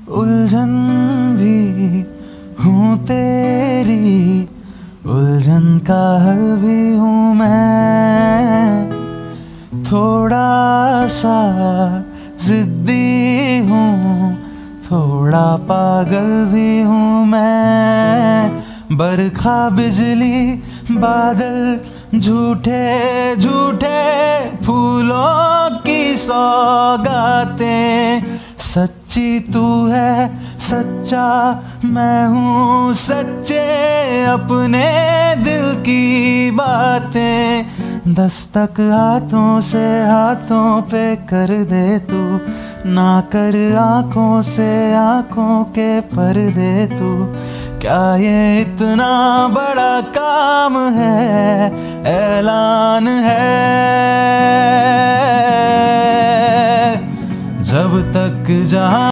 उलझन भी हूँ तेरी, उलझन का हल भी हूँ मैं। थोड़ा सा जिद्दी हूँ, थोड़ा पागल भी हूँ मैं। बरखा बिजली बादल झूठे झूठे फूलों की सौगातें। सच्ची तू है सच्चा मैं हूँ सच्चे अपने दिल की बातें। दस्तक हाथों से हाथों पे कर दे तू, ना कर आंखों से आंखों के पर्दे तू। क्या ये इतना बड़ा काम है, ऐलान है। जब तक जहां